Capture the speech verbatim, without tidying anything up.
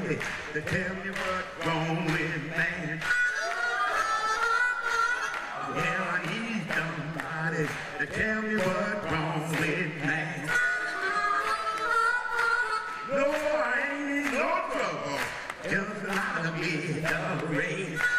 somebody to tell me what's wrong with man. Yeah, I need somebody to tell me what's wrong with man. No, I ain't in no trouble, just a lot of misery.